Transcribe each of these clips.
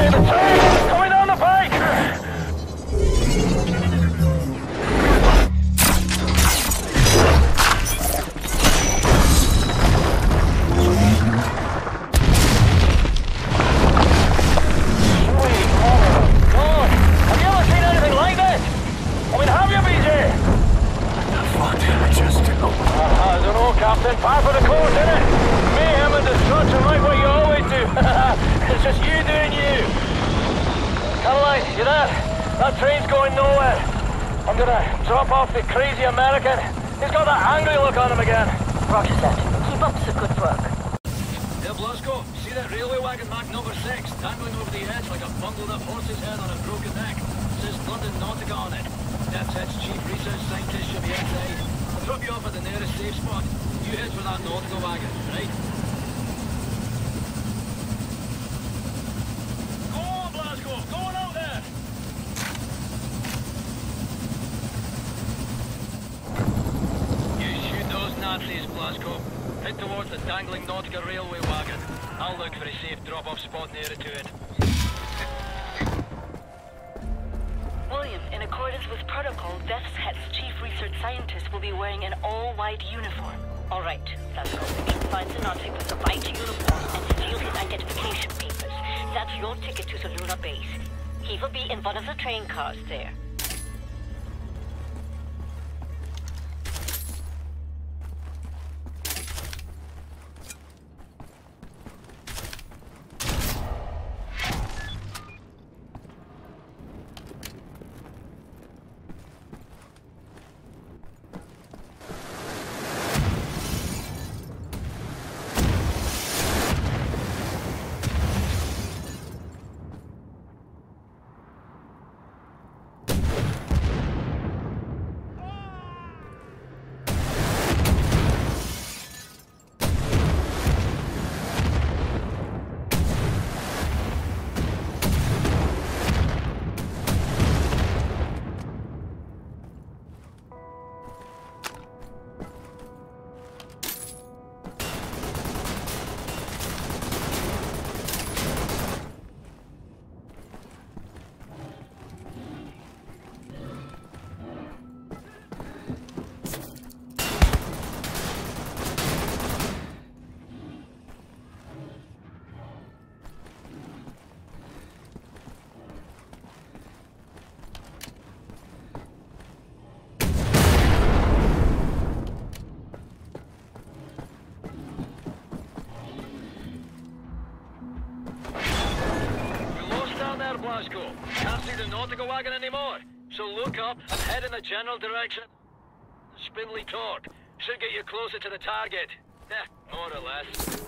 Hey, the train! Coming down the pike! Captain, par for the course, innit? Mayhem and destruction like what you always do. It's just you doing you. Caroline, you there? That train's going nowhere. I'm gonna drop off the crazy American. He's got that angry look on him again. Roger that. Keep up the good work. There, Blasco. See that railway wagon marked number 6, dangling over the edge like a bundled up horse's head on a broken neck. Says London Nautica on it. That's its chief research scientist should be outside. I'll drop you off at the nearest safe spot. You head for that nautical wagon, right? Go on, Blasco! Go on out there! You shoot those Nazis, Blasco. Head towards the dangling Nautica railway wagon. I'll look for a safe drop-off spot nearer to it. William, in accordance with protocol, DeathShead's chief research scientist will be wearing an all-white uniform. All right, let's go. We can find Synoptic with the white uniform and steal his identification papers. That's your ticket to the lunar base. He will be in one of the train cars there. Glasgow. Can't see the nautical wagon anymore, so look up and head in the general direction. Spindly torque should get you closer to the target. More or less.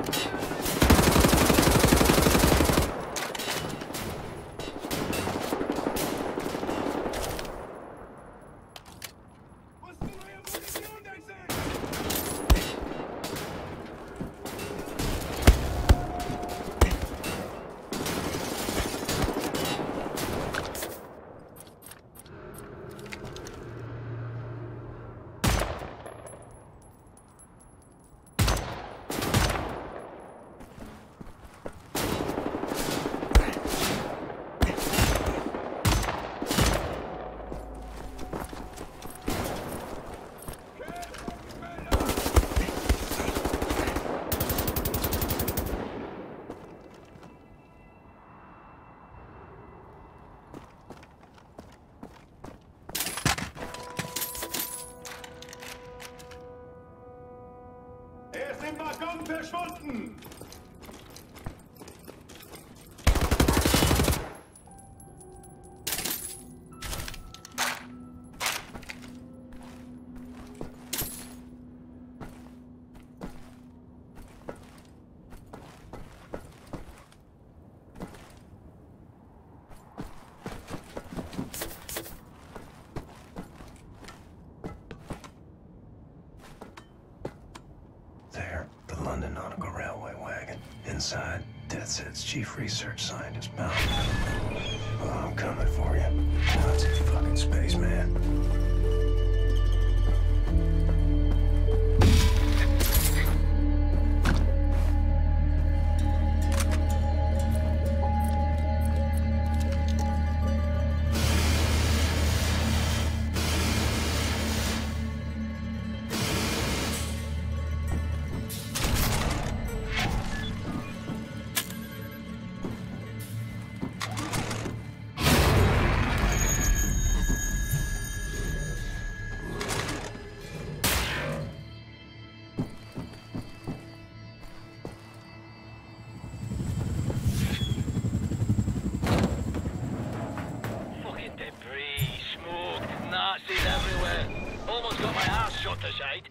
Im Waggon verschwunden! There, the London Nautical Railway wagon. Inside, Death's Head's chief research scientist, bound. Oh, I'm coming for you. Nazi fucking spaceman. Nazis everywhere. Almost got my ass shot aside.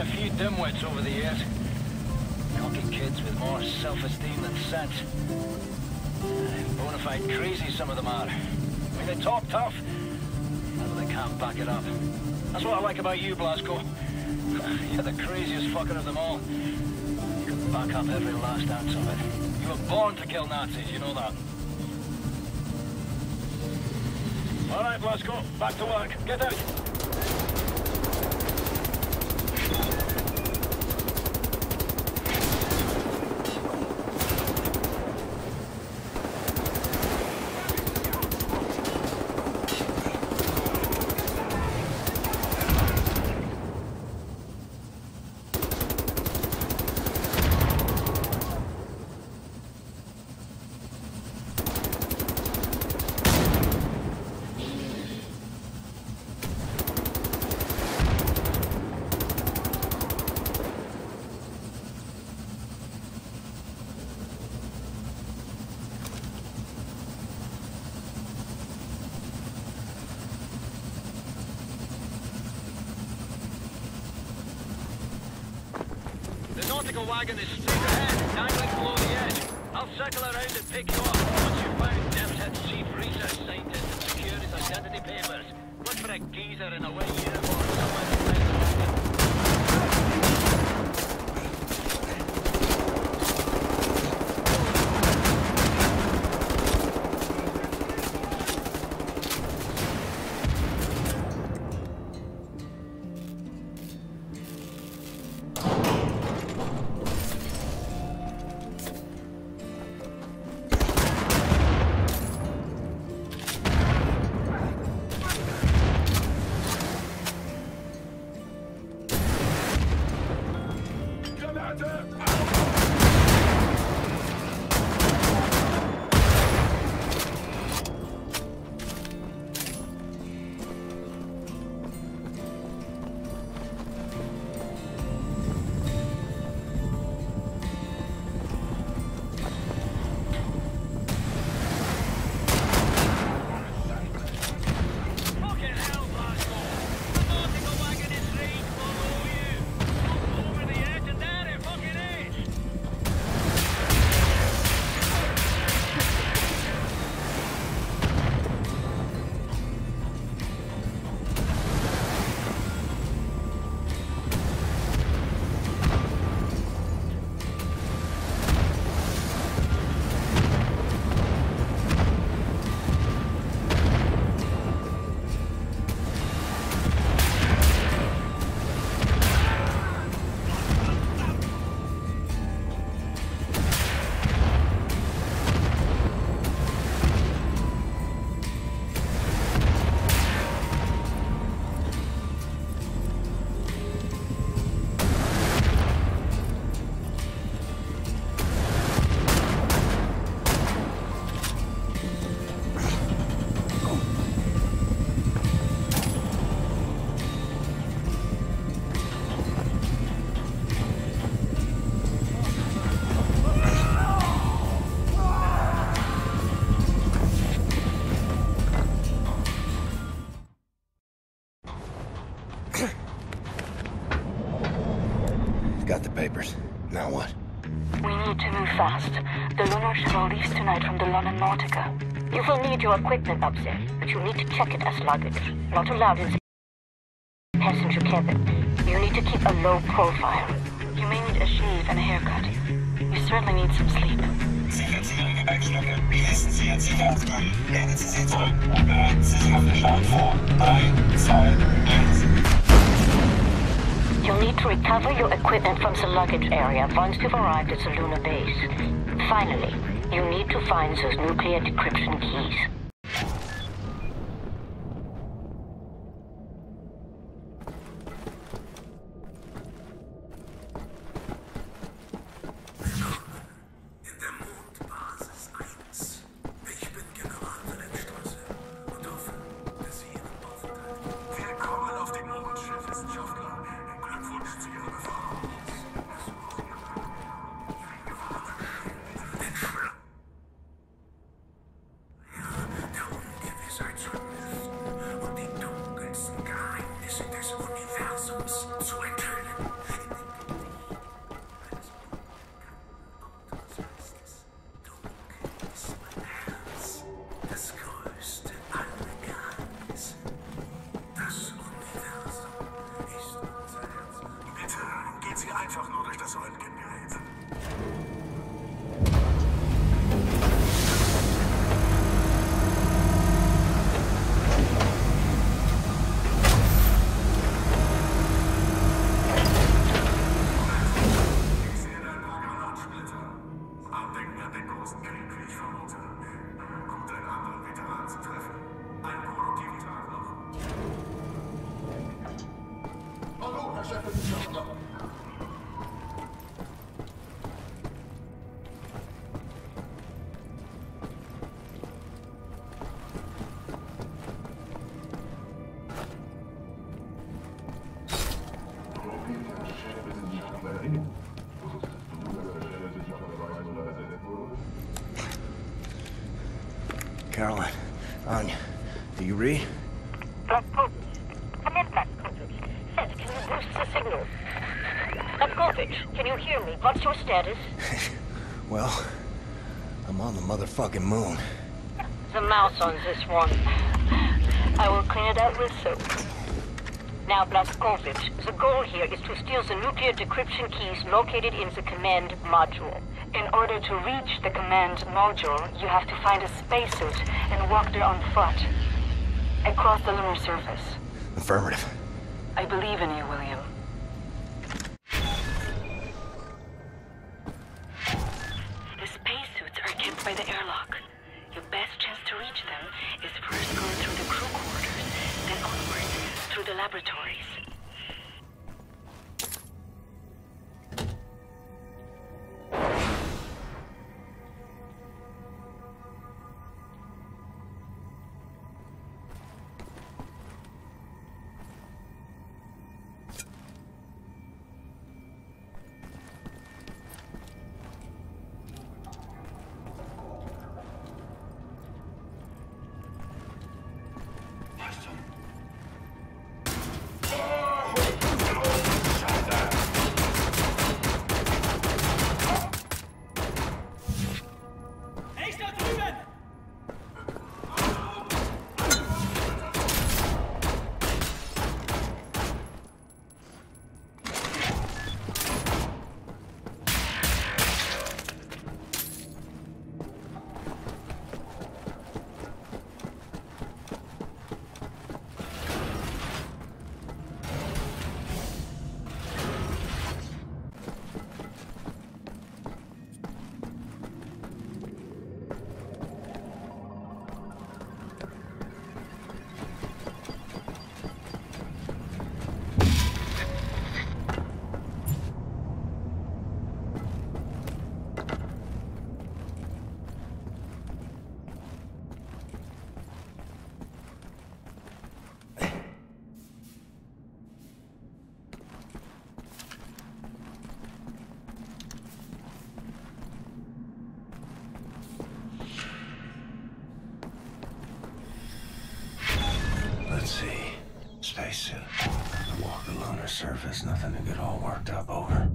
few dimwits over the years. Cocky kids with more self-esteem than sense. Bonafide crazy, some of them are. I mean, they talk tough, but they can't back it up. That's what I like about you, Blasco. You're the craziest fucker of them all. You can back up every last ounce of it. You were born to kill Nazis, you know that. All right, Blasco, back to work. Get out. The nautical wagon is straight ahead, dangling below the edge. I'll circle around and pick you up once you've found Deathhead's chief research scientist and secure his identity papers. Look for a geezer in a white uniform somewhere behind the wagon. Got the papers. Now what? We need to move fast. The lunar shuttle leaves tonight from the London Nautica. You will need your equipment up there, but you need to check it as luggage. Not allowed in the passenger cabin. You need to keep a low profile. You may need a shave and a haircut. You certainly need some sleep. You'll need to recover your equipment from the luggage area once you've arrived at the lunar base. Finally, you need to find those nuclear decryption keys. während den großen Grienkrieg vermute. Gut, einen anderen Veteran zu treffen. Einen produktiven Tag noch. Hallo, Herr Chefwissenschaftler. Caroline, Anya, do you read? Blazkowicz. Come in, Blazkowicz. Seth, can you boost the signal? Blazkowicz, can you hear me? What's your status? Well, I'm on the motherfucking moon. The mouse on this one. I will clean it out with soap. Now, Blazkowicz, the goal here is to steal the nuclear decryption keys located in the command module. In order to reach the command module, you have to find a spacesuit and walk there on foot. Across the lunar surface. Affirmative. I believe in you, William. The spacesuits are kept by the airlock. Your best chance to reach them is first going through the crew quarters, then onward through the laboratories. Let's see. Spacesuit. Walk the lunar surface, nothing to get all worked up over.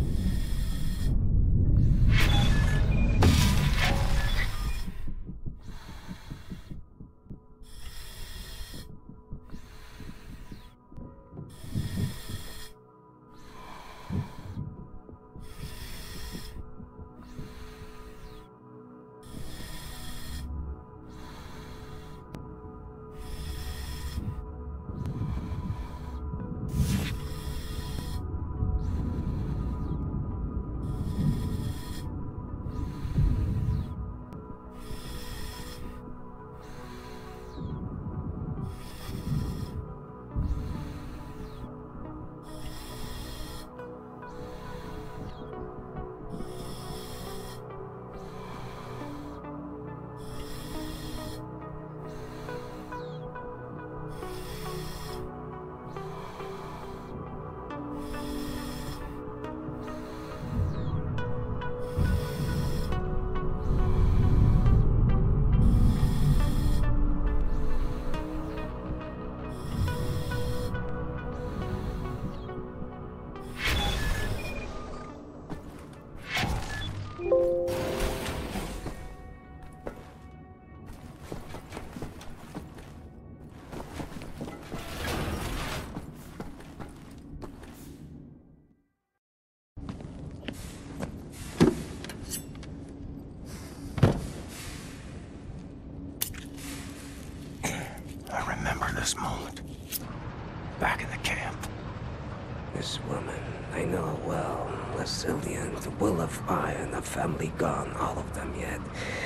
I remember this moment. Back in the camp. This woman, I know well. A zillion, the will of iron, a family gone, all of them yet.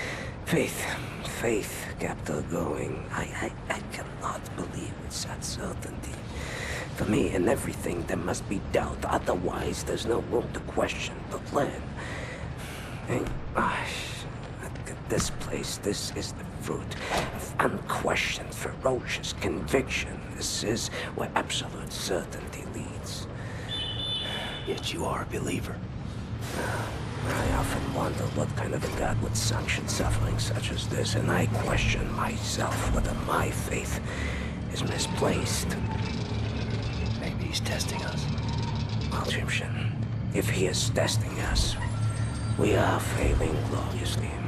Faith kept her going. I cannot believe it's that certainty. For me, in everything, there must be doubt. Otherwise, there's no room to question. But Len... This place, this is the fruit of unquestioned, ferocious conviction. This is where absolute certainty leads. Yet you are a believer. I often wonder what kind of a God would sanction suffering such as this, and I question myself whether my faith is misplaced. Maybe he's testing us. Well, Egyptian, if he is testing us, we are failing gloriously.